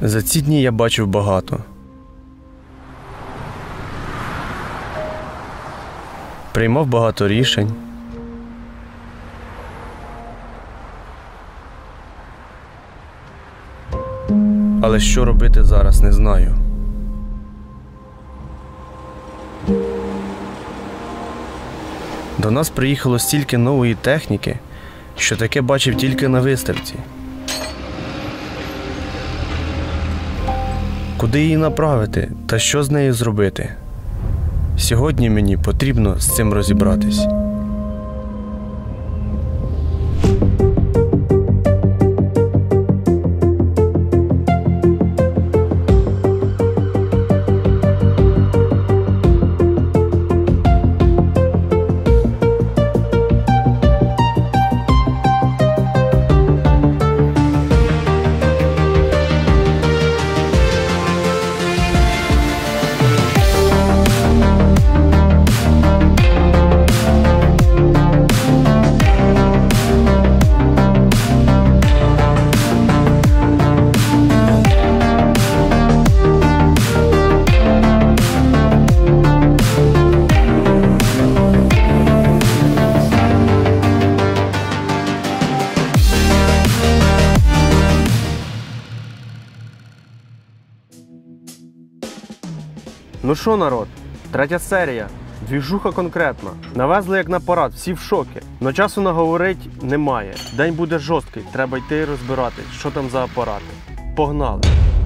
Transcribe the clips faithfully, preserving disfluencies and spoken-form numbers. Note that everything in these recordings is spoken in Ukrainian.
За ці дні я бачив багато. Приймав багато рішень. Але що робити зараз, не знаю. До нас приїхало стільки нової техніки, що таке бачив тільки на виставці. Куди її направити та що з нею зробити? Сьогодні мені потрібно з цим розібратись. Ну що, народ, третя серія, двіжуха конкретна. Навезли як на парад, всі в шокі. Но часу наговорить немає. День буде жорсткий, треба йти і розбиратись, що там за апарати. Погнали!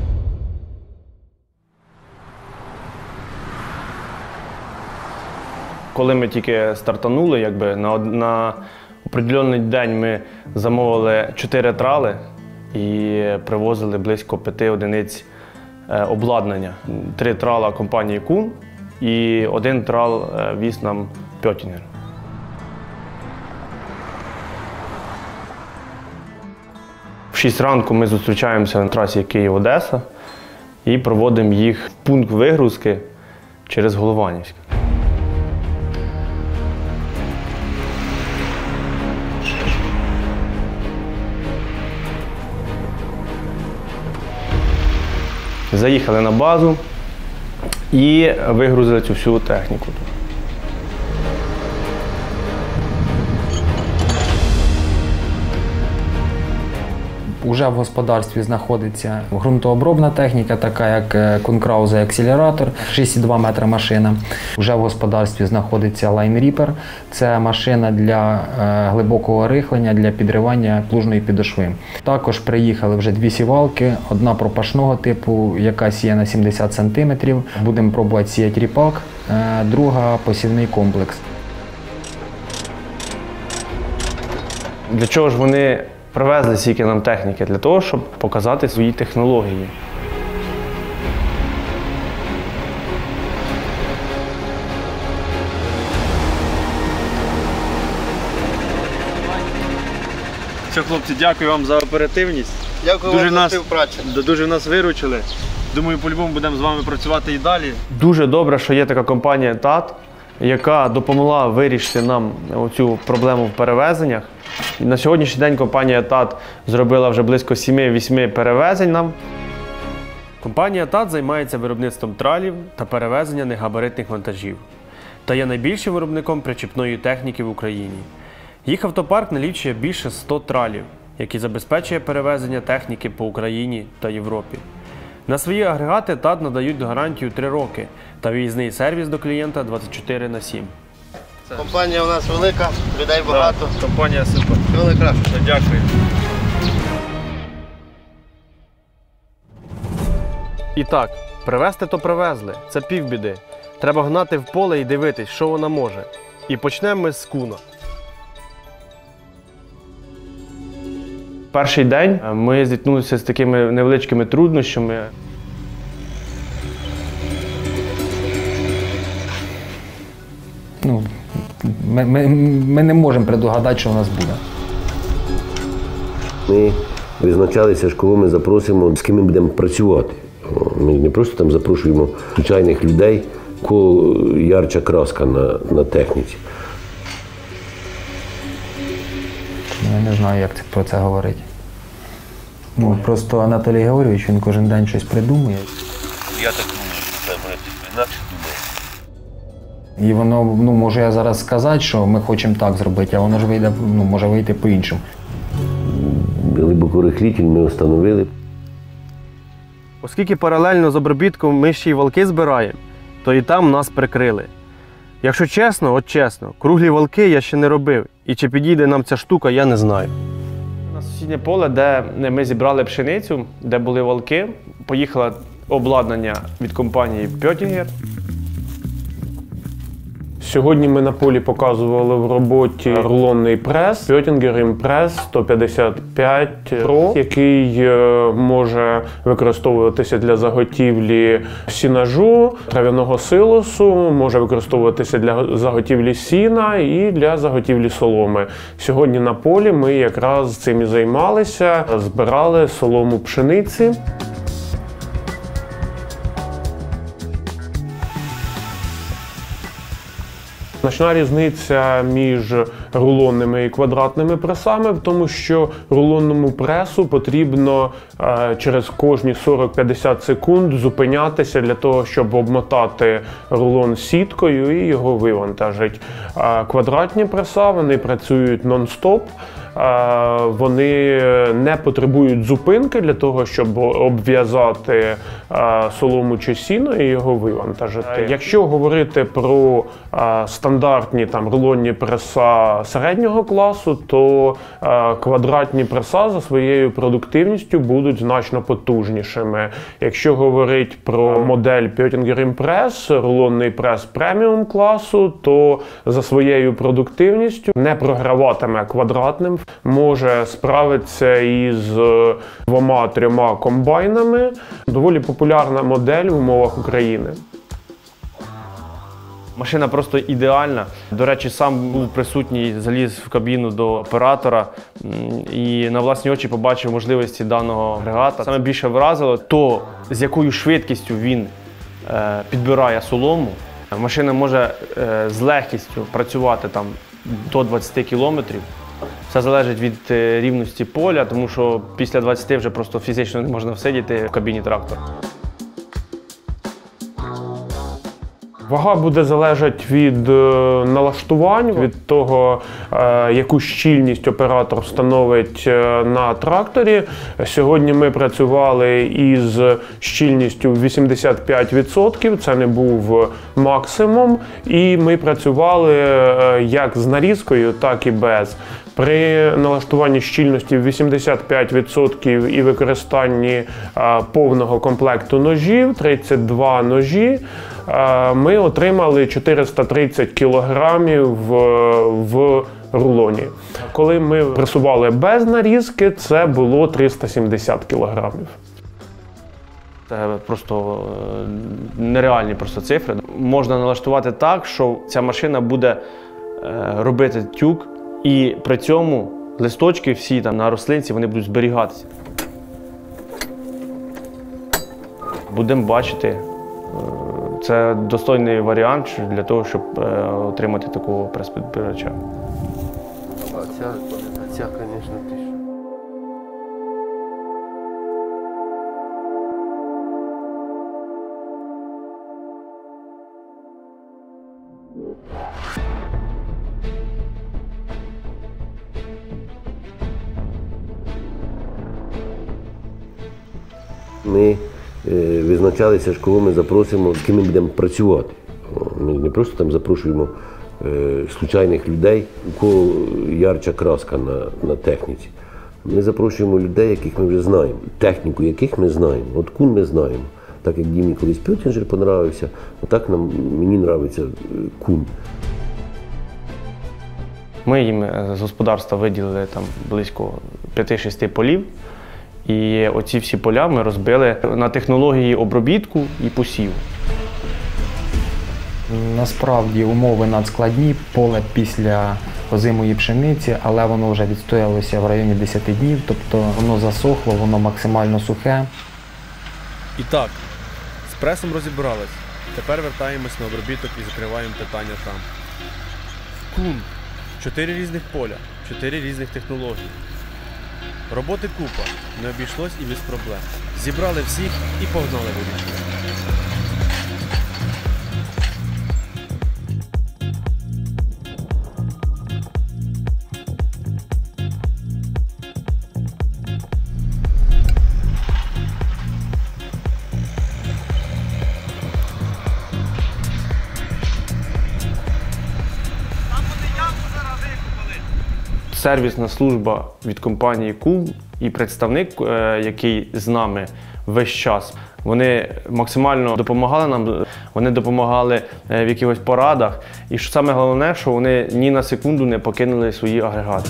Коли ми тільки стартанули, якби, на, на определений день ми замовили чотири трали і привозили близько п'яти одиниць обладнання. Три трала компанії Кун і один трал віз нам Пьотінгер. В шість ранку ми зустрічаємося на трасі Київ-Одеса і проводимо їх в пункт вигрузки через Голованівськ. Заїхали на базу і вигрузили цю всю техніку. Уже в господарстві знаходиться ґрунтообробна техніка, така як Кункрауза акселератор, шість цілих два метра машина. Уже в господарстві знаходиться Line Reaper. Це машина для глибокого рихлення, для підривання плужної підошви. Також приїхали вже дві сівалки, одна пропашного типу, яка сіє на сімдесят сантиметрів. Будемо пробувати сіяти ріпак, друга посівний комплекс. Для чого ж вони привезли стільки нам техніки? Для того, щоб показати свої технології. Все, хлопці, дякую вам за оперативність. Дякую дуже вам нас, за співпрацю. Дуже нас виручили. Думаю, по-любому будемо з вами працювати і далі. Дуже добре, що є така компанія ТАТ, яка допомогла вирішити нам цю проблему в перевезеннях. І на сьогоднішній день компанія ТАТ зробила вже близько сім-вісім перевезень нам. Компанія ТАТ займається виробництвом тралів та перевезення негабаритних вантажів. Та є найбільшим виробником причіпної техніки в Україні. Їх автопарк налічує більше ста тралів, які забезпечує перевезення техніки по Україні та Європі. На свої агрегати ТАТ надають гарантію три роки та виїзний сервіс до клієнта двадцять чотири на сім. Компанія у нас велика, людей багато. Так, компанія супер. Всього найкраще. Дякую. І так, привезти то привезли, це півбіди. Треба гнати в поле і дивитись, що вона може. І почнемо ми з Куна. Перший день ми зіткнулися з такими невеличкими труднощами. Ну, ми, ми, ми не можемо предугадати, що у нас буде. Ми визначалися, кого ми запросимо, з ким ми будемо працювати. Ми не просто там запрошуємо звичайних людей, у кого ярча краска на, на техніці. Я не знаю, як про це говорити. Ну, просто Анатолій Георгійович, він кожен день щось придумує. Я так думаю, інакше думаю. І воно, ну, можу я зараз сказати, що ми хочемо так зробити, а воно ж вийде, ну, може вийти по-іншому. Глибокорихлитель ми встановили. Оскільки паралельно з обробітком ми ще й валки збираємо, то і там нас прикрили. Якщо чесно, от чесно, круглі валки я ще не робив. І чи підійде нам ця штука, я не знаю. На сусіднє поле, де ми зібрали пшеницю, де були валки, поїхало обладнання від компанії Pöttinger. Сьогодні ми на полі показували в роботі рулонний прес Pöttinger Impress сто п'ятдесят п'ять Pro, який може використовуватися для заготівлі сінажу, трав'яного силосу, може використовуватися для заготівлі сіна і для заготівлі соломи. Сьогодні на полі ми якраз цим і займалися, збирали солому пшениці. Значна різниця між рулонними і квадратними пресами в тому, що рулонному пресу потрібно е, через кожні сорок-п'ятдесят секунд зупинятися для того, щоб обмотати рулон сіткою і його вивантажити. А квадратні преса, вони працюють нон-стоп. Вони не потребують зупинки для того, щоб обв'язати солому чи сіно і його вивантажити. Якщо говорити про стандартні там рулонні преса середнього класу, то квадратні преса за своєю продуктивністю будуть значно потужнішими. Якщо говорити про модель Pöttinger Impress, рулонний прес преміум класу, то за своєю продуктивністю не програватиме квадратним, може справитися із двома-трьома комбайнами. Доволі популярна модель в умовах України. Машина просто ідеальна. До речі, сам був присутній, заліз в кабіну до оператора і на власні очі побачив можливості даного агрегата. Саме більше вразило то, з якою швидкістю він підбирає солому. Машина може з легкістю працювати там до двадцяти кілометрів. Все залежить від рівності поля, тому що після двадцяти вже просто фізично не можна всидіти в кабіні трактора. Вага буде залежати від налаштувань, від того, яку щільність оператор встановить на тракторі. Сьогодні ми працювали із щільністю вісімдесят п'ять відсотків, це не був максимум, і ми працювали як з нарізкою, так і без. При налаштуванні щільності вісімдесят п'ять відсотків і використанні повного комплекту ножів, тридцять два ножі, ми отримали чотириста тридцять кілограмів в рулоні. Коли ми пресували без нарізки, це було триста сімдесят кілограмів. Це просто нереальні просто цифри. Можна налаштувати так, що ця машина буде робити тюк, і при цьому листочки всі там на рослинці, вони будуть зберігатися. Будемо бачити. Це достойний варіант для того, щоб отримати такого прес-підбирача. А ця, а ця, звісно, ти що. Ми е, визначалися, кого ми запросимо, з ким ми будемо працювати. Ми не просто там запрошуємо е, случайних людей, у кого ярча краска на, на техніці. Ми запрошуємо людей, яких ми вже знаємо, техніку яких ми знаємо. От кун ми знаємо. Так як Дімі колись Pöttinger понравився, отак нам, мені подобається кун. Ми їм з господарства виділили там близько п'яти-шести полів. І оці всі поля ми розбили на технології обробітку і посіву. Насправді умови надскладні, поле після озимої пшениці, але воно вже відстоялося в районі десяти днів, тобто воно засохло, воно максимально сухе. І так, з пресом розібрались. Тепер вертаємось на обробіток і закриваємо питання там. Кун. Чотири різних поля, чотири різних технології. Роботи купа, не обійшлось і без проблем. Зібрали всіх і погнали вирішувати. Сервісна служба від компанії Кул і представник, е, який з нами весь час, вони максимально допомагали нам, вони допомагали е, в якихось порадах. І що саме головне, що вони ні на секунду не покинули свої агрегати.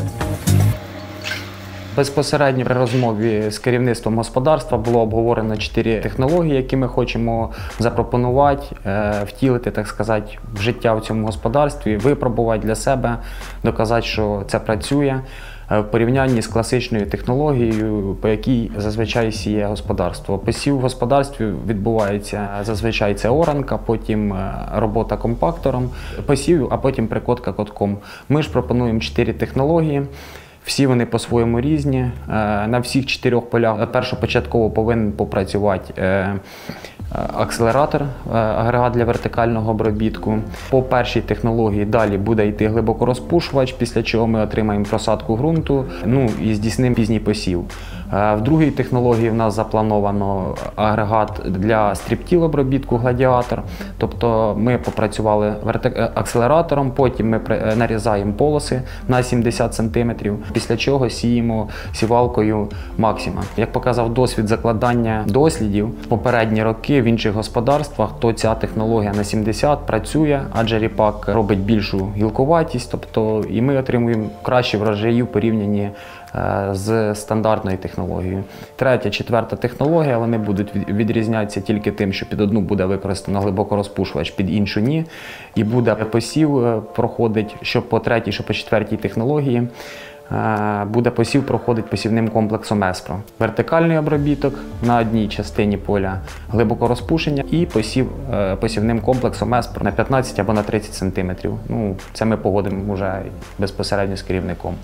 Безпосередньо при розмові з керівництвом господарства було обговорено чотири технології, які ми хочемо запропонувати, втілити, так сказати, в життя в цьому господарстві, випробувати для себе, доказати, що це працює в порівнянні з класичною технологією, по якій зазвичай сіє господарство. Посів в господарстві відбувається зазвичай це оранка, потім робота компактором, посів, а потім прикотка котком. Ми ж пропонуємо чотири технології. Всі вони по-своєму різні. На всіх чотирьох полях першопочатково повинен попрацювати акселератор, агрегат для вертикального обробітку. По першій технології далі буде йти глибокорозпушувач, після чого ми отримаємо просадку ґрунту, ну і здійснимо пізній посів. В другій технології в нас заплановано агрегат для стріптіл обробітку гладіатор. Тобто ми попрацювали акселератором, потім ми нарізаємо полоси на сімдесят сантиметрів, після чого сіємо сівалкою Максима. Як показав досвід закладання дослідів попередні роки в інших господарствах, то ця технологія на сімдесят працює, адже ріпак робить більшу гілкуватість, тобто і ми отримуємо кращі врожаї в порівнянні з стандартною технологією. Третя, четверта технологія, вони будуть відрізнятися тільки тим, що під одну буде використано глибокорозпушувач, під іншу ні. І буде посів проходить, що по третій, що по четвертій технології, буде посів проходить посівним комплексом Еспро. Вертикальний обробіток на одній частині поля, глибокорозпушення і посів посівним комплексом Еспро на п'ятнадцять або на тридцять сантиметрів. Ну, це ми погодимо вже безпосередньо з керівником.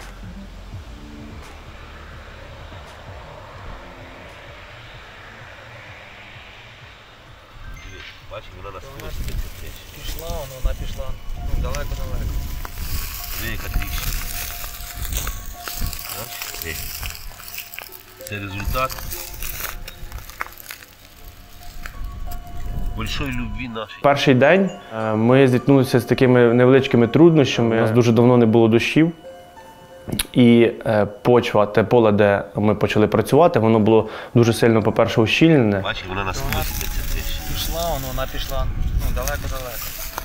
Бачиш, вона на скорості пішла, вона пішла далеко-далеко. Велика тріщина. Це результат большої любві нашої. Перший день ми зіткнулися з такими невеличкими труднощами. У нас дуже давно не було дощів. І почва, те поле, де ми почали працювати, воно було дуже сильно, по-перше, ущільнене. Бачиш, вона на скорості пішла, вона пішла ну, далеко-далеко.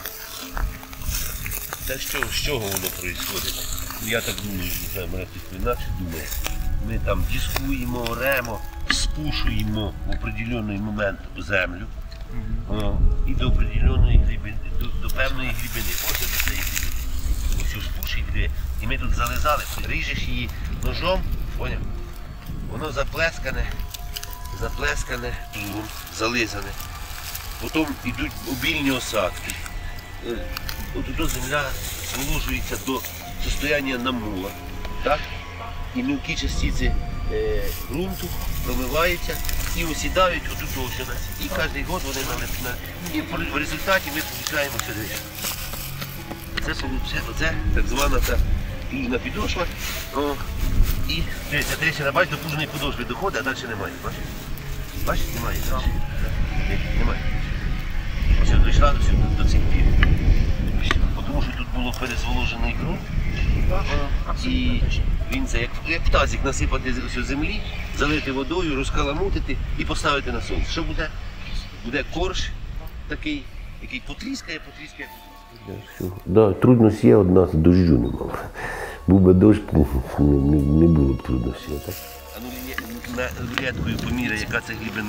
Та що, з чого воно відбувається? Я так думаю, не знаю, мене хтось інакше думає. Ми там дискуємо, оремо, спушуємо в определений момент землю. О, і до определеної глибини, до, до певної глибини. Ось до цієї глибини. Ось спушуй, диви. І ми тут зализали, ріжеш її ножом, поняв? Воно заплескане, заплескане, зализане. Потім йдуть обільні осадки. От земля зволожується до состояння намула, так? І мілкі частиці е, ґрунту промиваються і осідають отут ось у нас. І кожен рік вони налипають. І в результаті ми получаємо сюди. Це, це так звана та плужна підошва. О, і трещина, бачиш, до плужної підошви доходить, а далі немає. Бачиш? Бачиш, немає. Немає. Ось дійшла до, до цих пір. Тому що тут було перезволожений ґрунт. І він це як, як тазик насипати з землі, залити водою, розкаламутити і поставити на сонце. Що буде? Буде корж такий, який потріскає, потріскає. Да, трудність є, одна дощу немає. Був би дощ, не, не було б трудності. Так? А ну рулеткою поміряй, яка це глибина.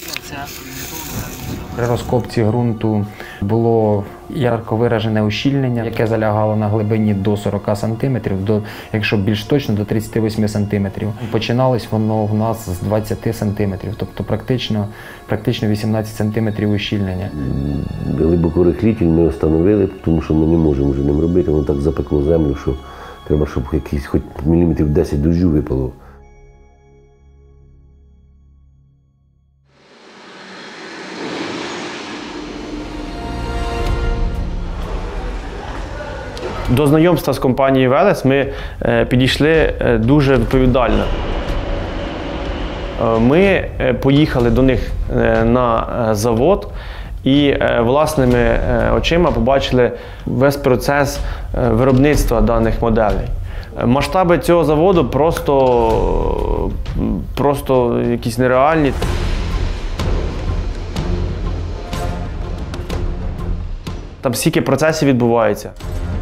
При розкопці ґрунту було ярко виражене ущільнення, яке залягало на глибині до сорока сантиметрів, до, якщо більш точно, до тридцяти восьми сантиметрів. Починалось воно в нас з двадцяти сантиметрів, тобто практично, практично вісімнадцять сантиметрів ущільнення. Глибокорихлитель ми встановили, тому що ми не можемо вже ним робити, воно так запекло землю, що треба, щоб якийсь хоч міліметрів десять дощу випало. До знайомства з компанією Велес ми е, підійшли е, дуже відповідально. Е, ми е, поїхали до них е, на е, завод і е, власними е, очима побачили весь процес е, виробництва даних моделей. Е, масштаби цього заводу просто, просто якісь нереальні. Там стільки процесів відбувається.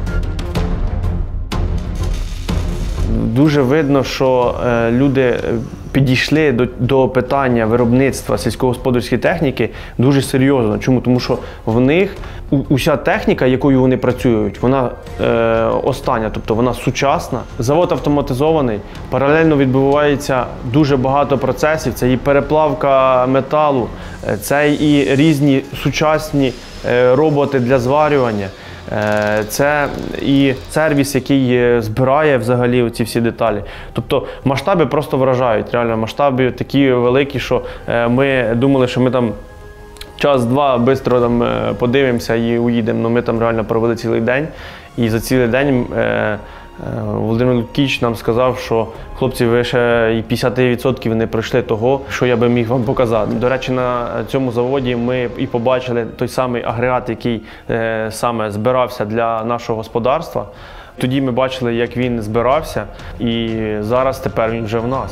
Дуже видно, що е, люди підійшли до, до питання виробництва сільськогосподарської техніки дуже серйозно. Чому? Тому що в них у, уся техніка, якою вони працюють, вона е, остання, тобто вона сучасна. Завод автоматизований, паралельно відбувається дуже багато процесів. Це і переплавка металу, це і різні сучасні е, роботи для зварювання. Це і сервіс, який збирає взагалі ці всі деталі. Тобто масштаби просто вражають. Реально масштаби такі великі, що ми думали, що ми там час-два швидко там подивимося і уїдемо. Но ми там реально провели цілий день. І за цілий день Володимир Лукіч нам сказав, що хлопці, ви ще і п'ятдесят відсотків не пройшли того, що я би міг вам показати. До речі, на цьому заводі ми і побачили той самий агрегат, який е, саме збирався для нашого господарства. Тоді ми бачили, як він збирався, і зараз тепер він вже в нас.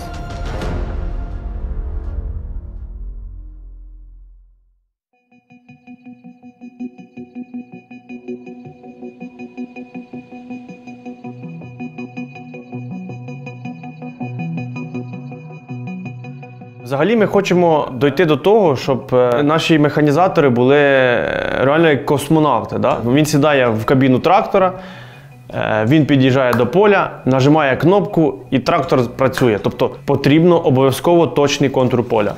Взагалі ми хочемо дойти до того, щоб наші механізатори були реально як космонавти. Да? Він сідає в кабіну трактора, він під'їжджає до поля, нажимає кнопку і трактор працює. Тобто потрібно обов'язково точний контур поля.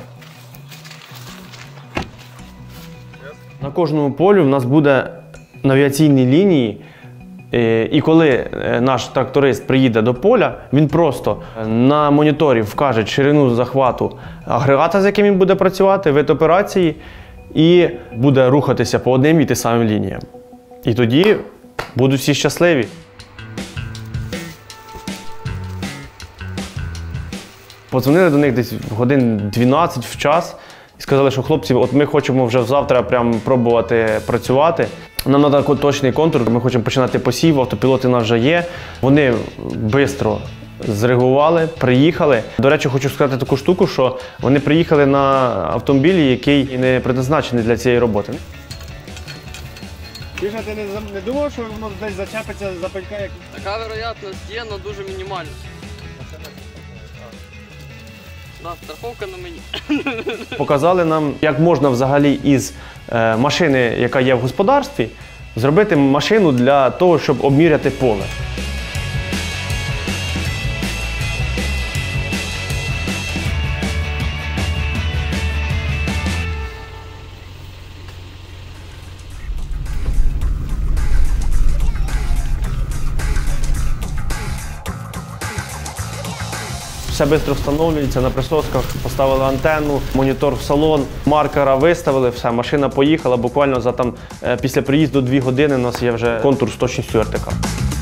На кожному полі в нас буде навігаційні лінії. І коли наш тракторист приїде до поля, він просто на моніторі вкаже ширину захвату агрегата, з яким він буде працювати, вид операції, і буде рухатися по одним і тим самим лініям. І тоді будуть всі щасливі. Подзвонили до них десь годин дванадцять в час і сказали, що хлопці, от ми хочемо вже завтра прям пробувати працювати. Нам треба точний контур, ми хочемо починати посів, автопілоти у нас вже є. Вони швидко зреагували, приїхали. До речі, хочу сказати таку штуку, що вони приїхали на автомобілі, який не предназначений для цієї роботи. Ти ж ти не, не думав, що воно десь зачепиться за пенька? Як... Така вероятність є, але дуже мінімальна. Да, страховка на мені. Показали нам, як можна взагалі із е, машини, яка є в господарстві, зробити машину для того, щоб обміряти поле. Все швидко встановлюється, на присосках поставили антенну, монітор в салон, маркера виставили, все, машина поїхала, буквально за там, після приїзду дві години у нас є вже контур з точністю ар те ка.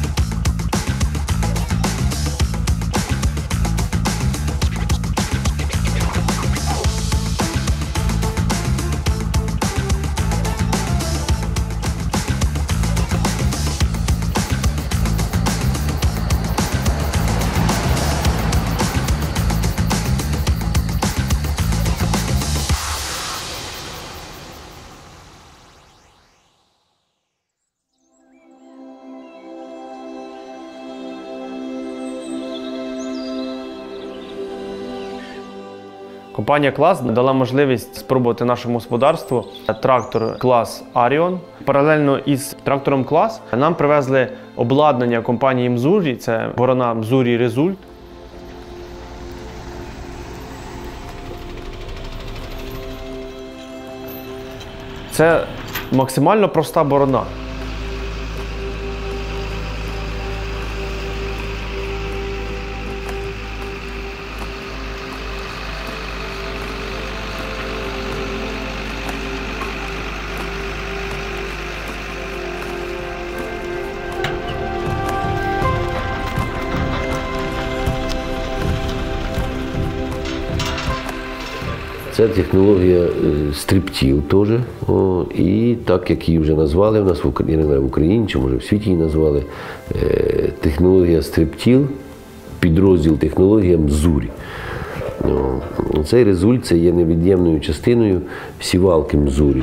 Компанія «Клас» дала можливість спробувати нашому господарству трактор клас «Аріон». Паралельно із трактором «Клас» нам привезли обладнання компанії «Мзурі», це борона «Мзурі Результ». Це максимально проста борона. Це технологія стриптіл теж. О, і так, як її вже назвали в нас, в Україні, я не знаю, в Україні, чи може в світі її назвали, технологія стриптіл, підрозділ технологія Мзурі. О, цей результ це є невід'ємною частиною сівалки Мзурі.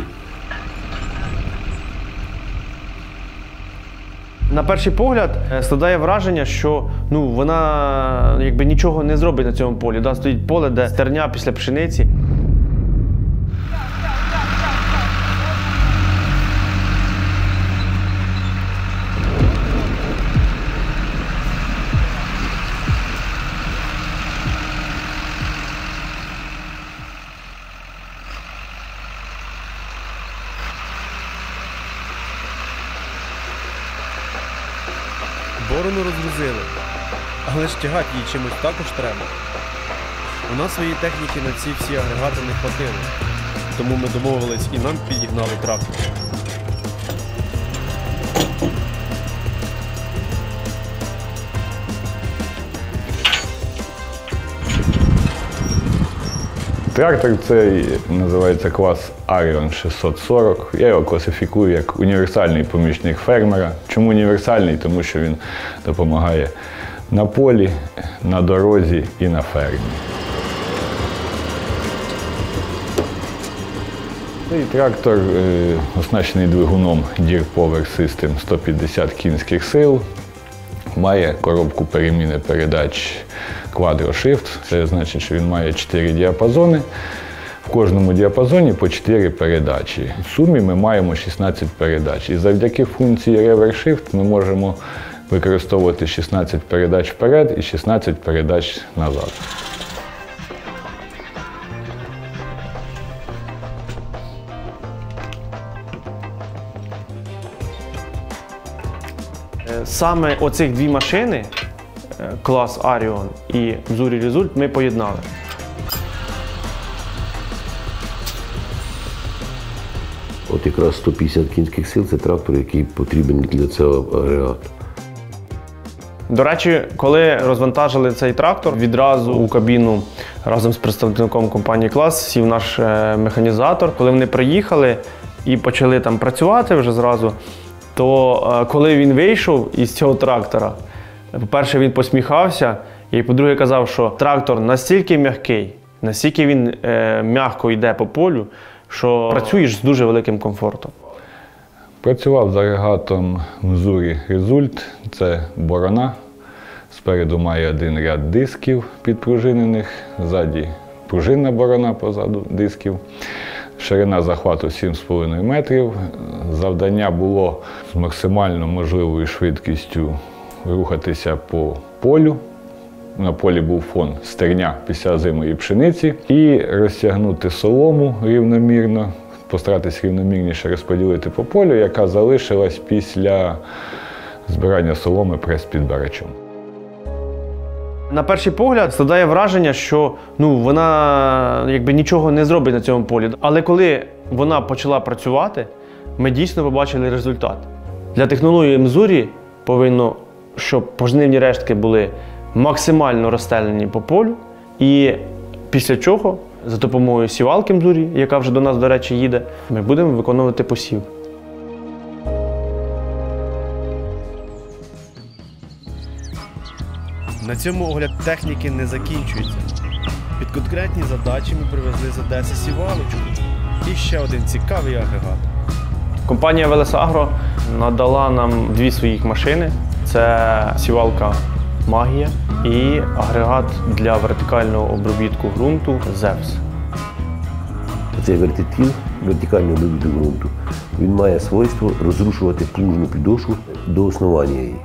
На перший погляд складає враження, що ну, вона якби нічого не зробить на цьому полі. Да? Стоїть поле, де стерня після пшениці. Борону розгрузили, але ж тягати її чимось також треба. У нас своєї техніки на ці всі агрегати не хватило, тому ми домовились і нам підігнали трактор. Трактор цей називається клас Arion шістсот сорок. Я його класифікую як універсальний помічник фермера. Чому універсальний? Тому що він допомагає на полі, на дорозі і на фермі. Цей трактор е, оснащений двигуном Deere Power System сто п'ятдесят кінських сил. Має коробку переміни передач Quadro Shift. Це значить, що він має чотири діапазони. В кожному діапазоні по чотири передачі. В сумі ми маємо шістнадцять передач. І завдяки функції Reverse Shift ми можемо використовувати шістнадцять передач вперед і шістнадцять передач назад. Саме оцих дві машини, клас Arion і Mzuri Result, ми поєднали. От якраз сто п'ятдесят кінських сил – це трактор, який потрібен для цього агрегату. До речі, коли розвантажили цей трактор, відразу у кабіну разом з представником компанії «Клас» сів наш механізатор. Коли вони приїхали і почали там працювати вже зразу, то коли він вийшов із цього трактора, по-перше, він посміхався, і по-друге, казав, що трактор настільки м'який, настільки він е, м'яко йде по полю, що працюєш з дуже великим комфортом. Працював з агрегатом Mzuri Result. Це борона. Спереду має один ряд дисків підпружинених, ззаді пружинна борона позаду дисків. Ширина захвату сім з половиною метрів. Завдання було з максимально можливою швидкістю рухатися по полю. На полі був фон стерня після озимої пшениці. І розтягнути солому рівномірно, постаратися рівномірніше розподілити по полю, яка залишилась після збирання соломи прес-підбирачем. На перший погляд складає враження, що ну, вона якби нічого не зробить на цьому полі. Але коли вона почала працювати, ми дійсно побачили результат. Для технології Mzuri повинно, щоб пожнивні рештки були максимально розстелені по полю. І після чого, за допомогою сівалки Mzuri, яка вже до нас, до речі, їде, ми будемо виконувати посів. На цьому огляд техніки не закінчується. Під конкретні задачі ми привезли з Одеси сівалочку і ще один цікавий агрегат. Компанія Велесагро надала нам дві своїх машини. Це сівалка Магія і агрегат для вертикального обробітку ґрунту Зевс. Цей вертитіл, вертикальний обробіток ґрунту, він має свойство розрушувати плужну підошву до основання її.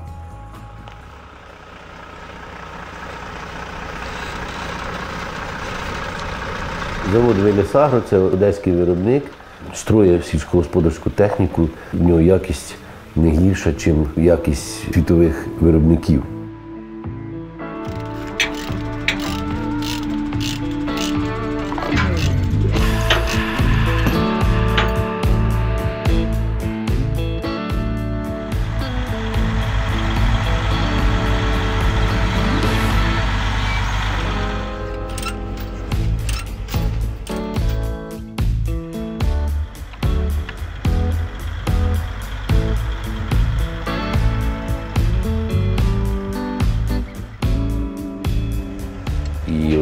Завод Велесагро – це одеський виробник, строє сільськогосподарську техніку, в нього якість не гірша, ніж якість світових виробників.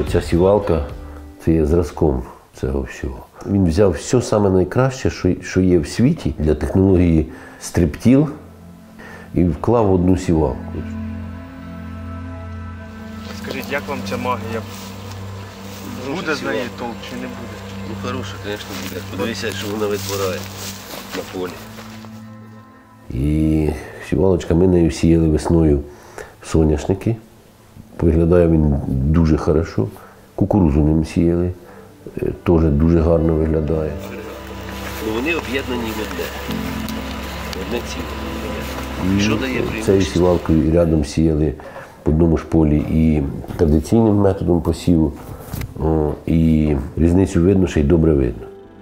оця сівалка це є зразком цього всього. Він взяв все саме найкраще, що, що є в світі для технології стриптіл, і вклав в одну сівалку. Скажіть, як вам ця магія? Буде з неї толк чи не буде? Ну, хороша, звісно, буде. Подивися, що вона витворяє на полі. І сівалочка, ми нею сіяли весною соняшники. Виглядає він дуже хорошо. Кукурузу ним сіяли, теж дуже гарно виглядає. Ну, вони об'єднані в одне. Одне ціле. І що дає преимущество? Цією сівалкою рядом сіяли в одному ж полі і традиційним методом посіву. О, і різницю видно, ще й добре видно.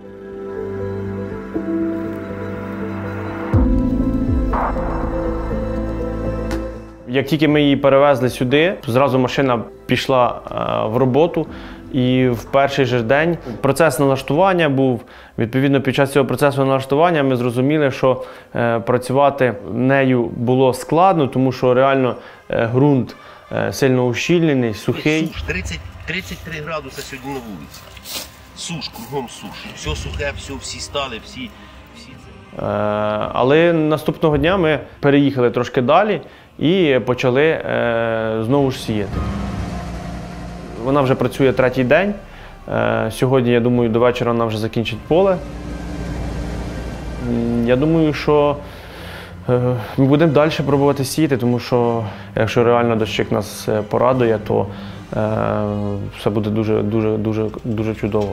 Як тільки ми її перевезли сюди, зразу машина пішла в роботу. І в перший же день процес налаштування був. Відповідно, під час цього процесу налаштування ми зрозуміли, що е, працювати нею було складно, тому що реально е, ґрунт е, сильно ущільнений, сухий. Суш, тридцять, тридцять три градуси сьогодні на вулиці. Суш, кругом суш. Все сухе, все, всі стали, всі... всі... Е, але наступного дня ми переїхали трошки далі і почали е, знову ж сіяти. Вона вже працює третій день. Сьогодні, я думаю, до вечора вона вже закінчить поле. Я думаю, що ми будемо далі пробувати сіяти, тому що якщо реально дощик нас порадує, то все буде дуже, дуже, дуже, дуже чудово.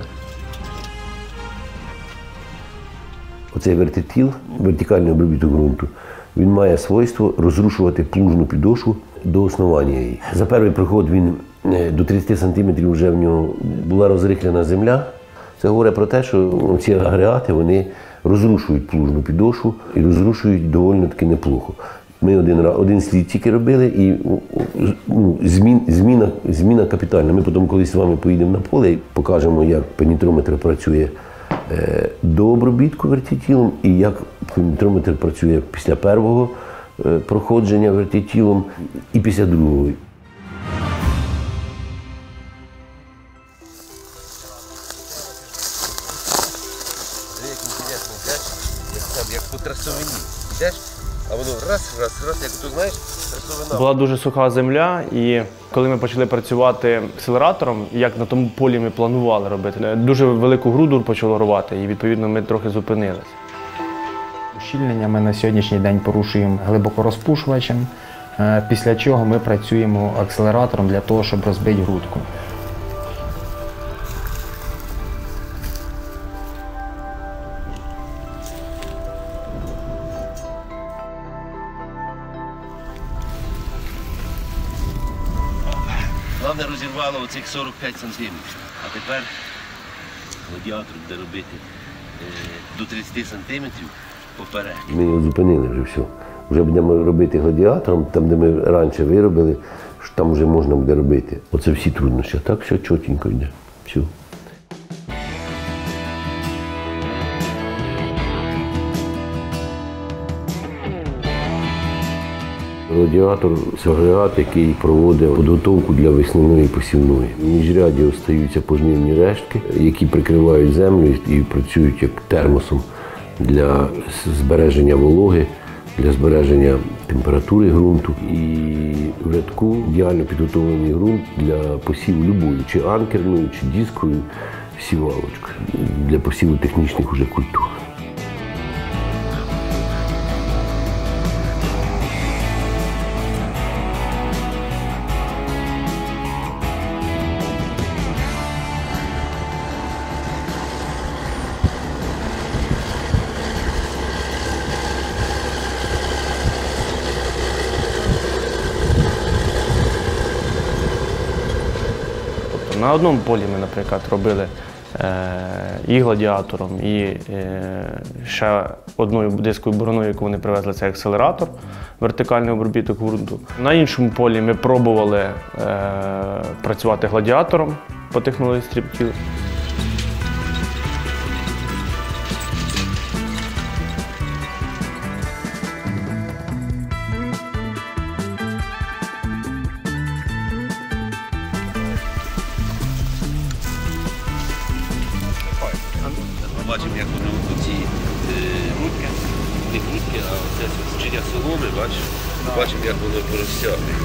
Оцей вертитіл, вертикальний обробіток ґрунту, він має свойство розрушувати плужну підошву до основання її. За перший приход він до тридцяти сантиметрів вже в нього була розрихлена земля. Це говорить про те, що ці агрегати вони розрушують плужну підошву і розрушують доволі таки неплохо. Ми один, один слід тільки робили і ну, змін, зміна, зміна капітальна. Ми потім колись з вами поїдемо на поле і покажемо, як пенітрометр працює е, до обробітку вертитілом і як пенітрометр працює після першого е, проходження вертитілом і після другого. Як по трасовині. Йдеш, а воно раз, раз, раз, як ти знаєш, трасовина. Була дуже суха земля, і коли ми почали працювати акселератором, як на тому полі ми планували робити, дуже велику груду почало рвати, і відповідно ми трохи зупинилися. Ущільнення ми на сьогоднішній день порушуємо глибокорозпушувачем, після чого ми працюємо акселератором для того, щоб розбити грудку. Головне розірвало оцих сорок п'ять сантиметрів, а тепер гладіатор буде робити е, до тридцяти сантиметрів поперед. Ми його зупинили вже все. Вже будемо робити гладіатором, там де ми раніше виробили, що там вже можна буде робити. Оце всі труднощі, а так все чотенько йде. Все. Радіатор – це агрегат, який проводить підготовку для весняної посівної. В міжряді остаються пожнивні рештки, які прикривають землю і працюють як термосом для збереження вологи, для збереження температури ґрунту. І в рядку ідеально підготовлений ґрунт для посіву любої, чи анкерною, чи дисковою сівалочкою, для посіву технічних уже культур. На одному полі ми, наприклад, робили е, і гладіатором, і е, ще одною дисковою бороною, яку вони привезли, це акселератор, вертикальний обробіток ґрунту. На іншому полі ми пробували е, працювати гладіатором по технології стріптіл. не грудки, а оце сучення соломи, бачиш? Бачимо, як воно порозтягує.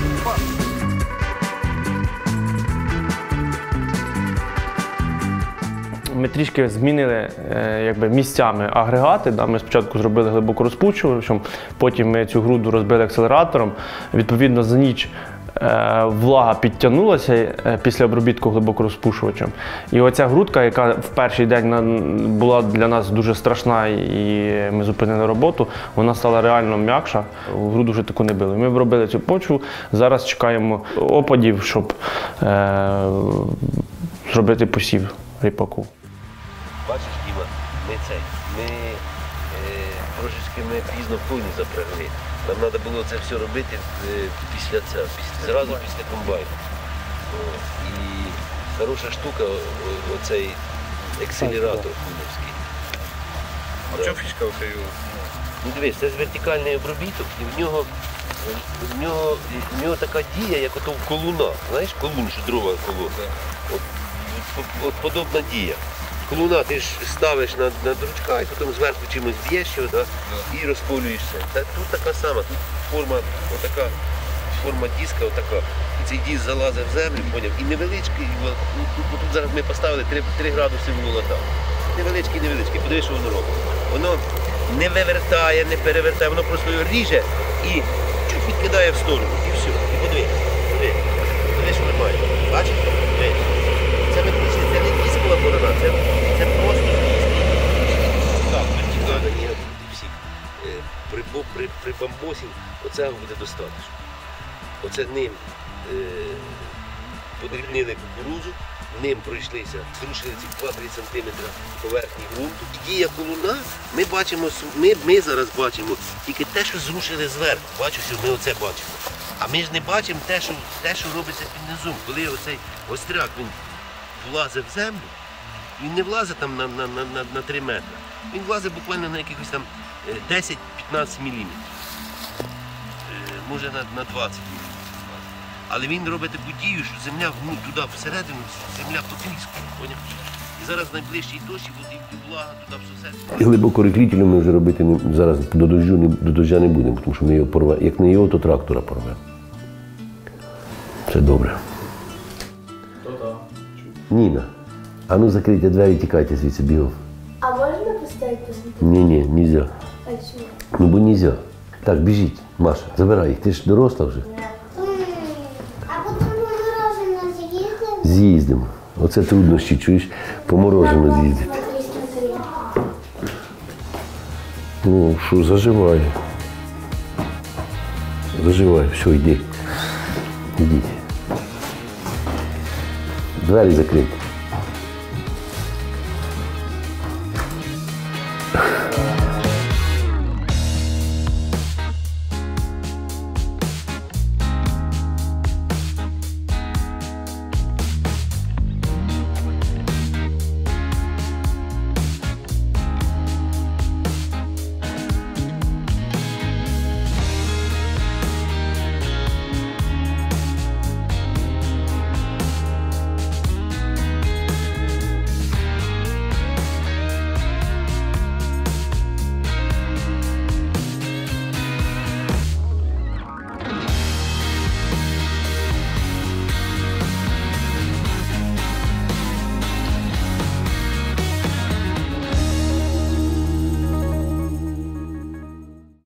Ми трішки змінили е, якби, місцями агрегати. Да? Ми спочатку зробили глибокорозпушувачем, потім ми цю груду розбили акселератором. Відповідно, за ніч е, влага підтягнулася е, після обробітку глибокорозпушувачем. І оця грудка, яка в перший день на, була для нас дуже страшна і ми зупинили роботу, вона стала реально м'якша. Груду вже таку не били. Ми обробили цю почву, зараз чекаємо опадів, щоб е, зробити посів ріпаку. Бачиш, Діма, ми цей, ми е, трошечки ми пізно в коні запрягли. Нам треба було це все робити е, після цього, після, зразу після комбайну. О, і хороша штука, о, оцей акселератор куновський. А в чому фішка оцеї? Ну дивись, це ж вертикальний обробіток, і в нього, в нього, в нього така дія, як ото в колуна. Знаєш, колун, що дрова колона. От, от, от подобна дія. Колуна ти ж ставиш на, на дручка і потім зверху чимось б'єш його, да, і розполюєшся. Та тут така сама, тут форма отака, форма диска отака. І цей диск залазить в землю, поняв, і невеличкий, і, ну, тут, тут зараз ми поставили три градуси волота. Невеличкий, невеличкий, подивись, що воно робить. Воно не вивертає, не перевертає, воно просто його ріже і чуть відкидає в сторону. І все. І подивись, подивись, подивись, що немає. Бачиш? Дивись. Це не прийшли, це не дискова борона, це, це просто так, вертикальна є всіх. При, при, при бамбосі оцього буде достатньо. Оце ним е, подрібнили кукурузу, ним пройшлися, зрушили ці два-три сантиметри поверхні ґрунту. І дія колуна, ми бачимо, ми, ми зараз бачимо тільки те, що зрушили зверху. Бачиш, ми оце бачимо. А ми ж не бачимо те, що, те, що робиться під низом. Коли оцей остряк, він влазить в землю, він не влазить там на, на, на, на три метри. Він влазить буквально на якихось там десять-п'ятнадцять міліметрів. Може на, на двадцять міліметрів. Але він робить таку дію, що земля ну, туди всередину, земля потріскує. І зараз найближчий дощ, і води влага туди все. Глибокорихлітелем ми вже робити не, зараз до дощу не, до дощу не будемо, тому що ми його порвемо. Як не його, то трактора порвемо. Це добре. Ніна, а ну закрийте двері, тікайте звідси бігом. А можна поставити посмотреть? Ні-ні, нельзя. А чому? Ну бо нельзя. Так, біжіть, Маша, забирай їх, ти ж доросла вже. А потім мороженое з'їздимо? З'їздимо. Оце труднощі, чуєш, по мороженому з'їздити. Ну, що, заживай. Заживай, все, йди. Йдіть. Двері закриті.